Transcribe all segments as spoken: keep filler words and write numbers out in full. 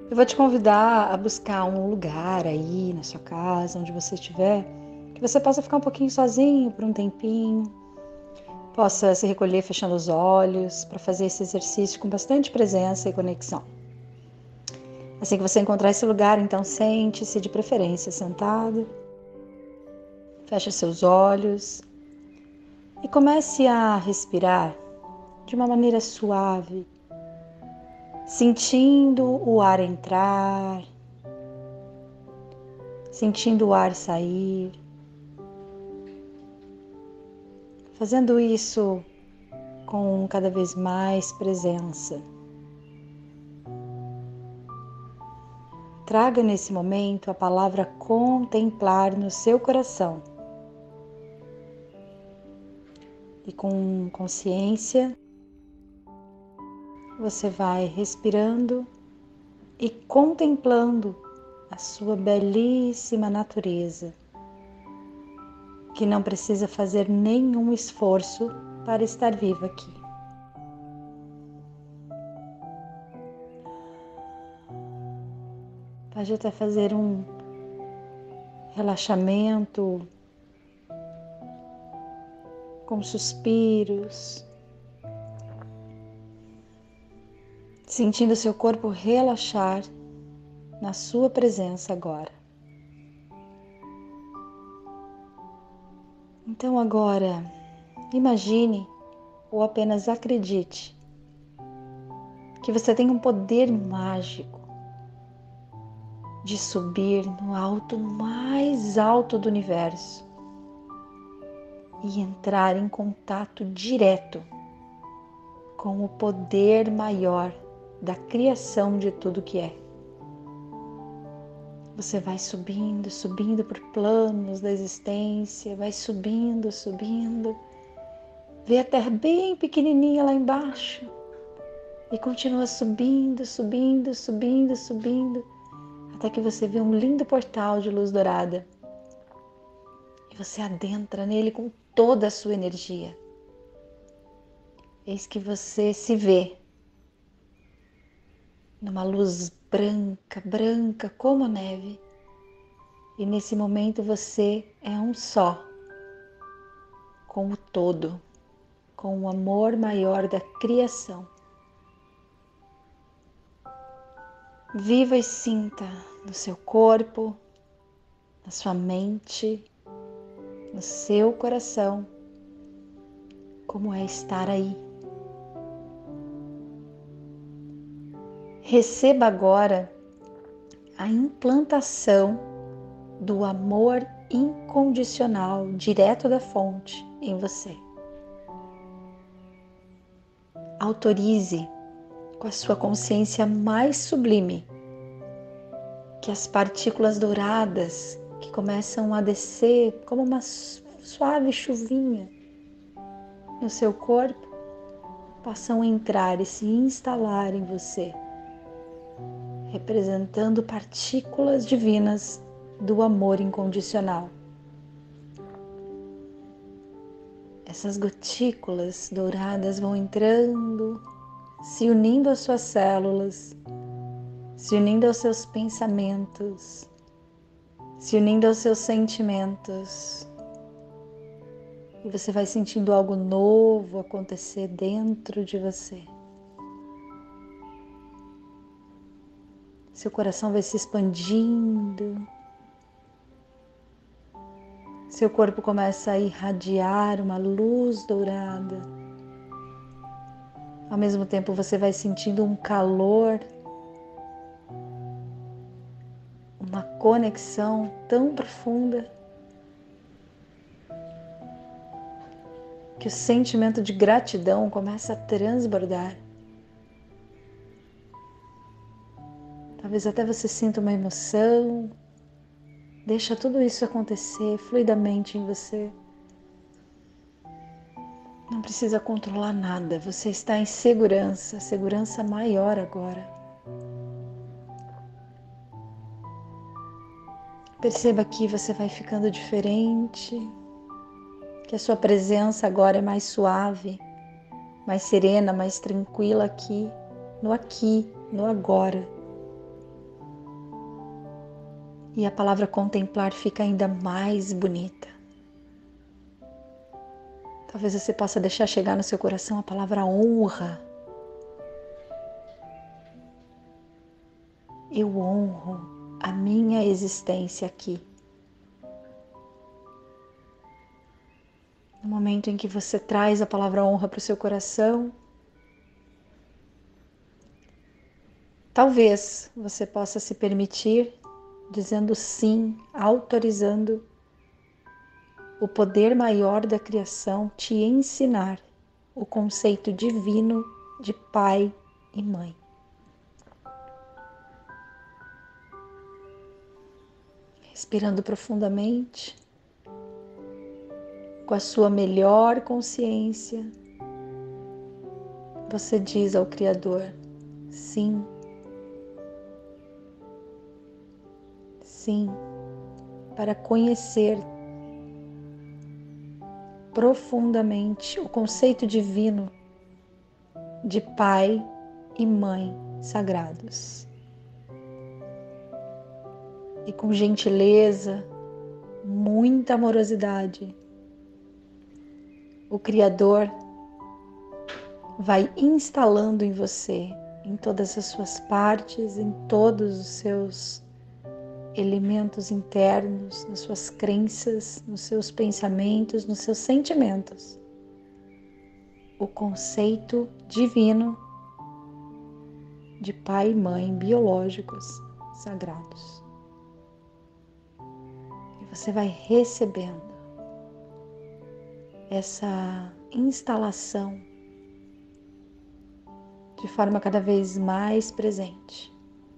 Eu vou te convidar a buscar um lugar aí na sua casa, onde você estiver, que você possa ficar um pouquinho sozinho por um tempinho, possa se recolher fechando os olhos para fazer esse exercício com bastante presença e conexão. Assim que você encontrar esse lugar, então sente-se de preferência sentado, feche seus olhos e comece a respirar de uma maneira suave, sentindo o ar entrar, sentindo o ar sair, fazendo isso com cada vez mais presença. Traga nesse momento a palavra contemplar no seu coração. E com consciência, você vai respirando e contemplando a sua belíssima natureza, que não precisa fazer nenhum esforço para estar viva aqui. Pode até fazer um relaxamento com suspiros, sentindo seu corpo relaxar na sua presença agora. Então agora, imagine ou apenas acredite que você tem um poder mágico de subir no alto mais alto do universo e entrar em contato direto com o poder maior da criação de tudo que é. Você vai subindo, subindo por planos da existência, vai subindo, subindo, vê a Terra bem pequenininha lá embaixo e continua subindo, subindo, subindo, subindo, até que você vê um lindo portal de luz dourada e você adentra nele com toda a sua energia. Eis que você se vê numa luz branca, branca como a neve. E nesse momento você é um só com o todo, com o amor maior da criação. Viva e sinta no seu corpo, na sua mente, no seu coração, como é estar aí. Receba agora a implantação do amor incondicional direto da fonte em você. Autorize com a sua consciência mais sublime que as partículas douradas que começam a descer como uma suave chuvinha no seu corpo possam entrar e se instalar em você, representando partículas divinas do amor incondicional. Essas gotículas douradas vão entrando, se unindo às suas células, se unindo aos seus pensamentos, se unindo aos seus sentimentos. E você vai sentindo algo novo acontecer dentro de você. Seu coração vai se expandindo. Seu corpo começa a irradiar uma luz dourada. Ao mesmo tempo você vai sentindo um calor, uma conexão tão profunda que o sentimento de gratidão começa a transbordar. Talvez até você sinta uma emoção. Deixa tudo isso acontecer fluidamente em você. Não precisa controlar nada. Você está em segurança, segurança maior agora. Perceba que você vai ficando diferente, que a sua presença agora é mais suave, mais serena, mais tranquila aqui, no aqui, no agora. E a palavra contemplar fica ainda mais bonita. Talvez você possa deixar chegar no seu coração a palavra honra. Eu honro a minha existência aqui. No momento em que você traz a palavra honra para o seu coração, talvez você possa se permitir dizendo sim, autorizando o poder maior da criação te ensinar o conceito divino de pai e mãe. Respirando profundamente, com a sua melhor consciência, você diz ao Criador: sim, sim, para conhecer profundamente o conceito divino de pai e mãe sagrados. E com gentileza, muita amorosidade, o Criador vai instalando em você, em todas as suas partes, em todos os seus elementos internos, nas suas crenças, nos seus pensamentos, nos seus sentimentos, o conceito divino de pai e mãe biológicos sagrados. E você vai recebendo essa instalação de forma cada vez mais presente.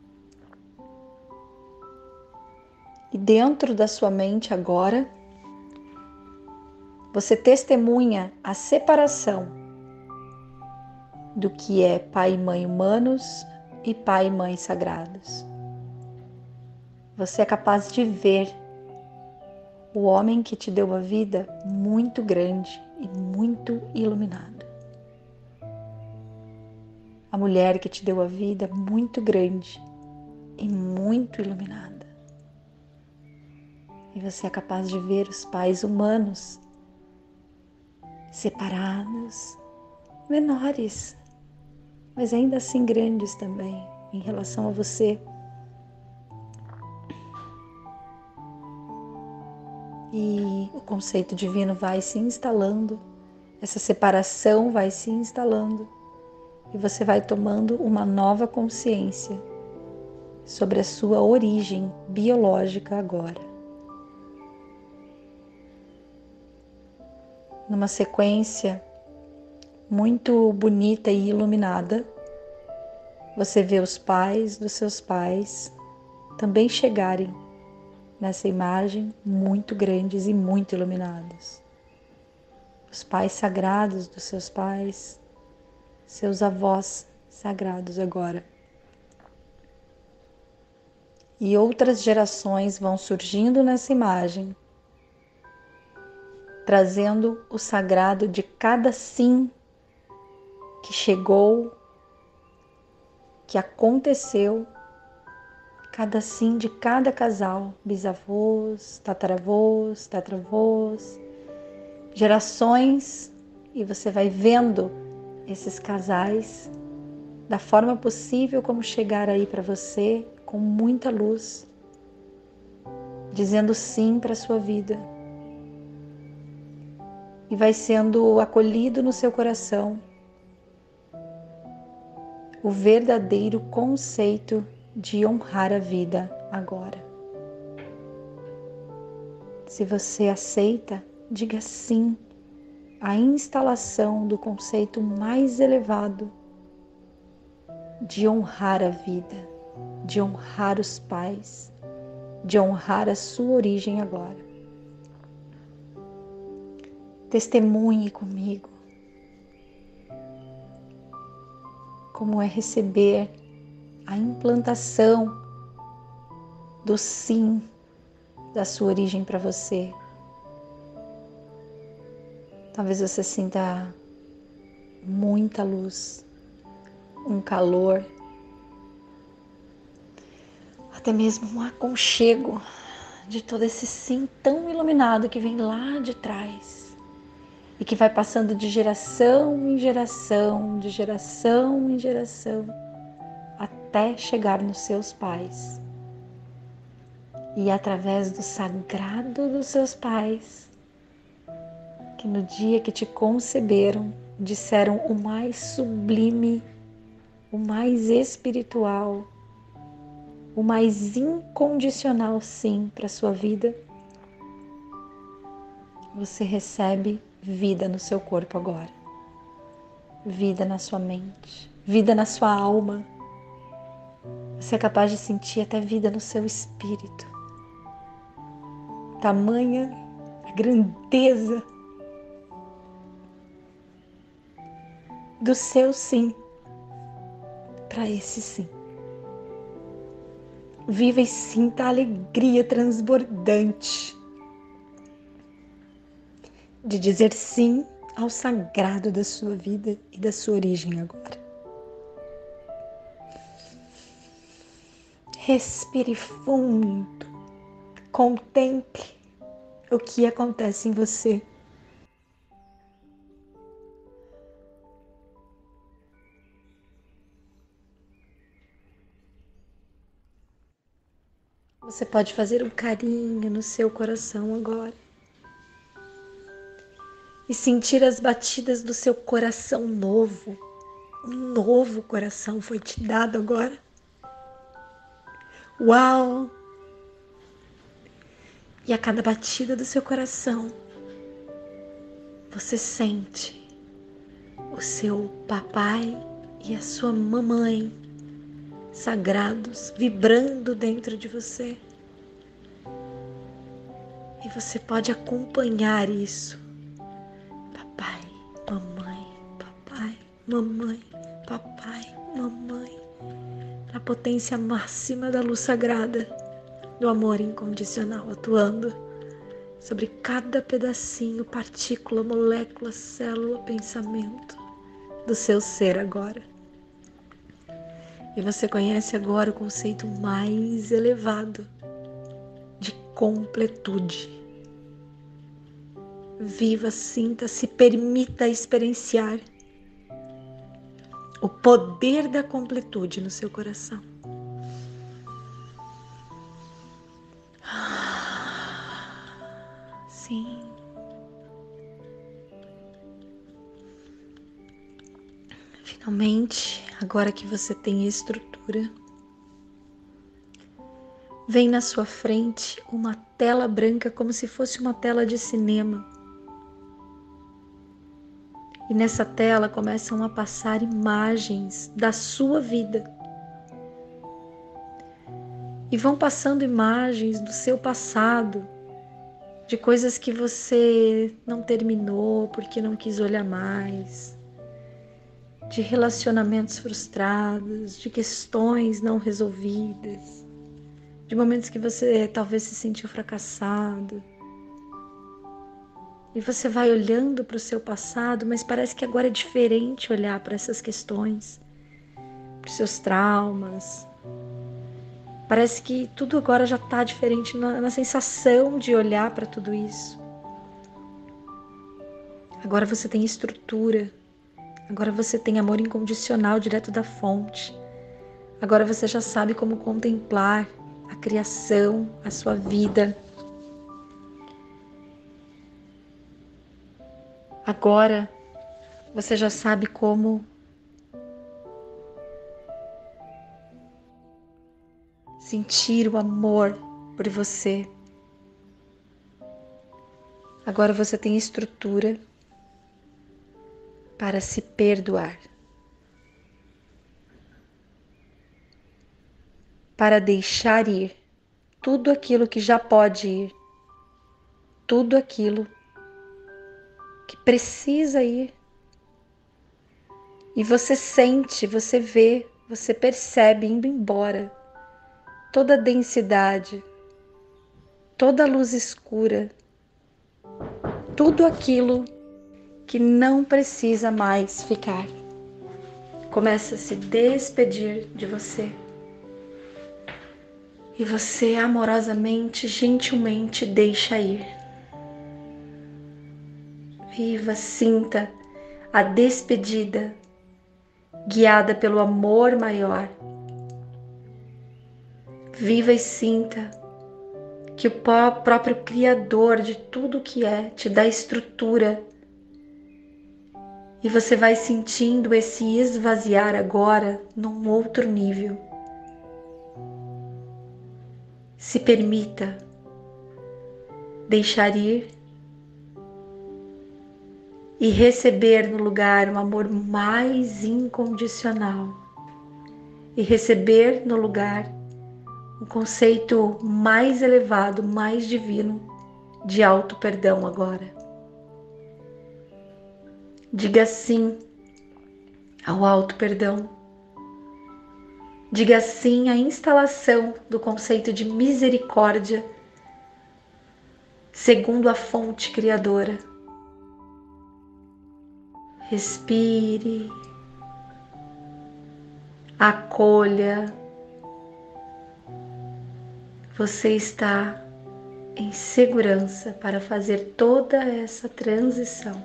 E dentro da sua mente agora, você testemunha a separação do que é pai e mãe humanos e pai e mãe sagrados. Você é capaz de ver o homem que te deu a vida muito grande e muito iluminado. A mulher que te deu a vida muito grande e muito iluminada. E você é capaz de ver os pais humanos separados, menores, mas ainda assim grandes também em relação a você. E o conceito divino vai se instalando, essa separação vai se instalando e você vai tomando uma nova consciência sobre a sua origem biológica agora. Numa sequência muito bonita e iluminada, você vê os pais dos seus pais também chegarem nessa imagem muito grandes e muito iluminados. Os pais sagrados dos seus pais, seus avós sagrados agora. E outras gerações vão surgindo nessa imagem, trazendo o sagrado de cada sim que chegou, que aconteceu, cada sim de cada casal, bisavós, tataravós, tatravós, gerações, e você vai vendo esses casais da forma possível como chegar aí para você com muita luz, dizendo sim para a sua vida. E vai sendo acolhido no seu coração o verdadeiro conceito de honrar a vida agora. Se você aceita, diga sim à instalação do conceito mais elevado de honrar a vida, de honrar os pais, de honrar a sua origem agora. Testemunhe comigo como é receber a implantação do sim da sua origem para você. Talvez você sinta muita luz, um calor. até mesmo um aconchego de todo esse sim tão iluminado que vem lá de trás e que vai passando de geração em geração, de geração em geração, até chegar nos seus pais. E através do sagrado dos seus pais, que no dia que te conceberam, disseram o mais sublime, o mais espiritual, o mais incondicional sim para a sua vida, você recebe vida no seu corpo agora. Vida na sua mente, vida na sua alma. Você é capaz de sentir até vida no seu espírito. Tamanha a grandeza do seu sim para esse sim. Viva e sinta a alegria transbordante de dizer sim ao sagrado da sua vida e da sua origem agora. Respire fundo, contemple o que acontece em você. Você pode fazer um carinho no seu coração agora e sentir as batidas do seu coração novo. Um novo coração foi te dado agora. Uau! E a cada batida do seu coração, você sente o seu papai e a sua mamãe sagrados vibrando dentro de você. E você pode acompanhar isso. Papai, mamãe, papai, mamãe, papai, mamãe. Na potência máxima da luz sagrada, do amor incondicional atuando sobre cada pedacinho, partícula, molécula, célula, pensamento do seu ser agora. E você conhece agora o conceito mais elevado de completude. Viva, sinta, se permita experienciar o poder da completude no seu coração. Sim. Finalmente, agora que você tem estrutura, vem na sua frente uma tela branca como se fosse uma tela de cinema. E nessa tela começam a passar imagens da sua vida. E vão passando imagens do seu passado, de coisas que você não terminou porque não quis olhar mais, de relacionamentos frustrados, de questões não resolvidas, de momentos que você talvez se sentiu fracassado. E você vai olhando para o seu passado, mas parece que agora é diferente olhar para essas questões, para os seus traumas. Parece que tudo agora já está diferente na, na sensação de olhar para tudo isso. Agora você tem estrutura. Agora você tem amor incondicional direto da fonte. Agora você já sabe como contemplar a criação, a sua vida. Agora você já sabe como sentir o amor por você. Agora você tem estrutura para se perdoar, para deixar ir tudo aquilo que já pode ir, tudo aquilo que precisa ir. E você sente, você vê, você percebe indo embora toda a densidade, toda a luz escura, tudo aquilo que não precisa mais ficar. Começa a se despedir de você. E você amorosamente, gentilmente deixa ir. Viva, sinta a despedida, guiada pelo amor maior. Viva e sinta que o próprio Criador de tudo que é te dá estrutura. E você vai sentindo esse esvaziar agora num outro nível. Se permita deixar ir e receber no lugar um amor mais incondicional. E receber no lugar um conceito mais elevado, mais divino de auto perdão agora. Diga sim ao auto perdão. Diga sim à instalação do conceito de misericórdia segundo a fonte criadora. Respire, acolha. Você está em segurança para fazer toda essa transição.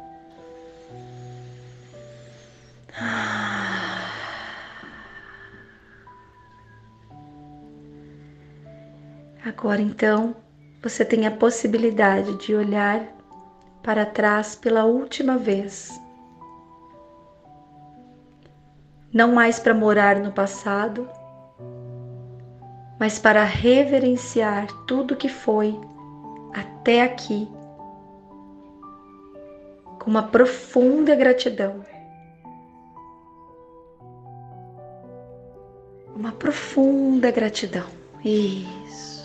Agora então, você tem a possibilidade de olhar para trás pela última vez. Não mais para morar no passado, mas para reverenciar tudo que foi até aqui, com uma profunda gratidão. Uma profunda gratidão. Isso.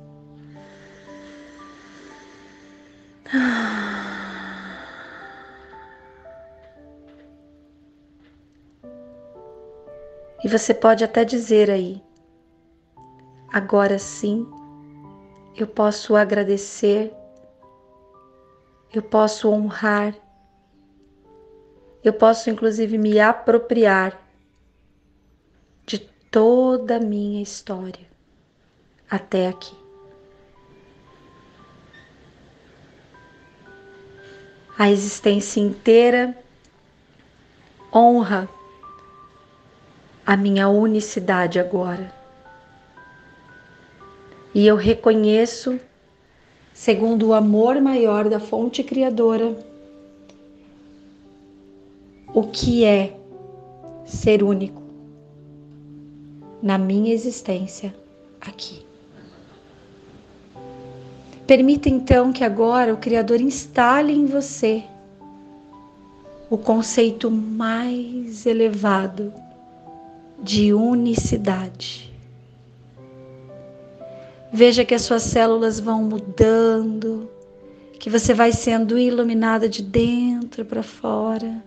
E você pode até dizer aí, agora sim, eu posso agradecer, eu posso honrar, eu posso inclusive me apropriar de toda a minha história até aqui. A existência inteira honra a minha unicidade agora. E eu reconheço, segundo o amor maior da fonte criadora, o que é ser único na minha existência aqui. Permita então que agora o Criador instale em você o conceito mais elevado de unicidade. Veja que as suas células vão mudando, que você vai sendo iluminada de dentro para fora.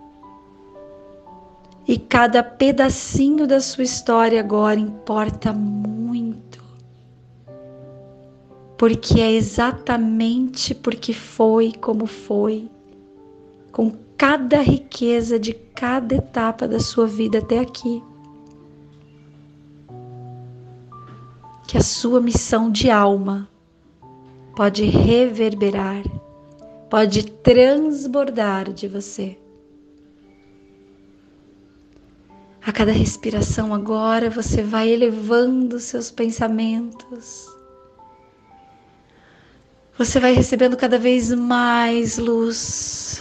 E cada pedacinho da sua história agora importa muito. Porque é exatamente porque foi como foi, com cada riqueza de cada etapa da sua vida até aqui, que a sua missão de alma pode reverberar, pode transbordar de você. A cada respiração agora você vai elevando seus pensamentos. Você vai recebendo cada vez mais luz.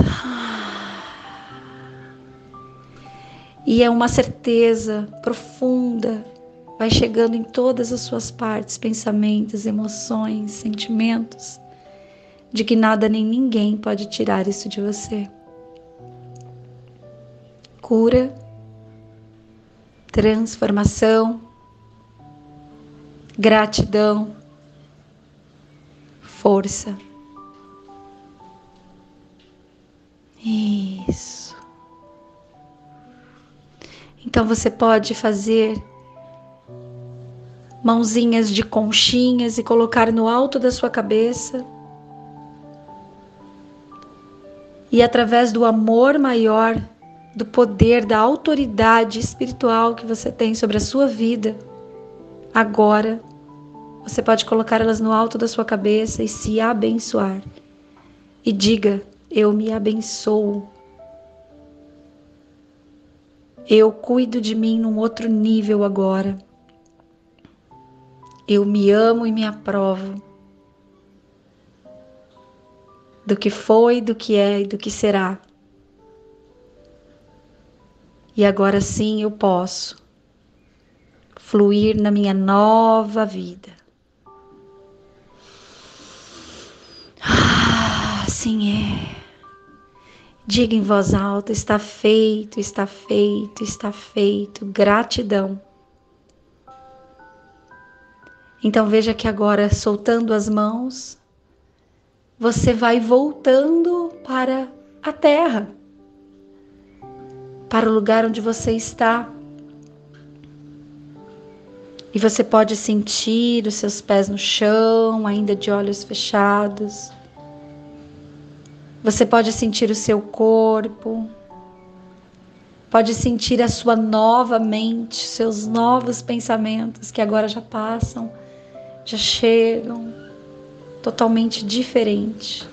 E é uma certeza profunda, vai chegando em todas as suas partes, pensamentos, emoções, sentimentos, de que nada nem ninguém pode tirar isso de você. Cura, transformação, gratidão, força. Isso. Então você pode fazer mãozinhas de conchinhas e colocar no alto da sua cabeça. E através do amor maior, do poder, da autoridade espiritual que você tem sobre a sua vida, agora Você pode colocar elas no alto da sua cabeça e se abençoar. E diga: eu me abençoo. Eu cuido de mim num outro nível agora. Eu me amo e me aprovo. Do que foi, do que é e do que será. E agora sim eu posso fluir na minha nova vida. Ah, assim é. Diga em voz alta: está feito, está feito, está feito. Gratidão. Então veja que agora, soltando as mãos, você vai voltando para a terra, para o lugar onde você está. E você pode sentir os seus pés no chão, ainda de olhos fechados. Você pode sentir o seu corpo. Pode sentir a sua nova mente, seus novos pensamentos que agora já passam, já chegam, totalmente diferente.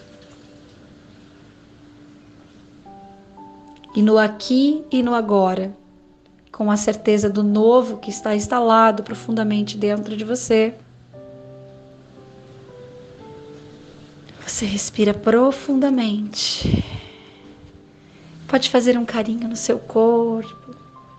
E no aqui e no agora, com a certeza do novo que está instalado profundamente dentro de você, você respira profundamente. Pode fazer um carinho no seu corpo.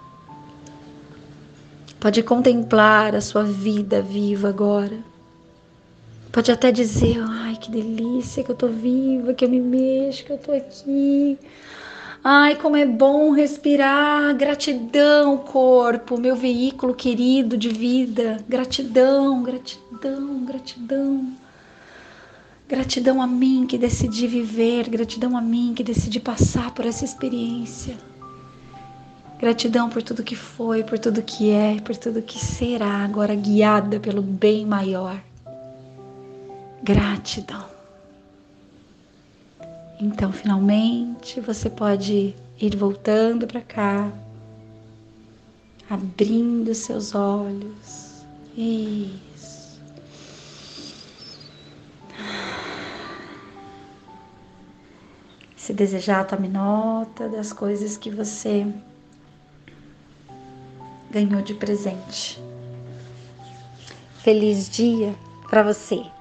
Pode contemplar a sua vida viva agora. Pode até dizer: ai, que delícia que eu tô viva, que eu me mexo, que eu tô aqui. Ai, como é bom respirar. Gratidão, corpo, meu veículo querido de vida. Gratidão, gratidão, gratidão. Gratidão a mim que decidi viver. Gratidão a mim que decidi passar por essa experiência. Gratidão por tudo que foi, por tudo que é, por tudo que será, agora guiada pelo bem maior. Gratidão. Então, finalmente, você pode ir voltando para cá, abrindo seus olhos. Isso. Se desejar, tome nota das coisas que você ganhou de presente. Feliz dia para você!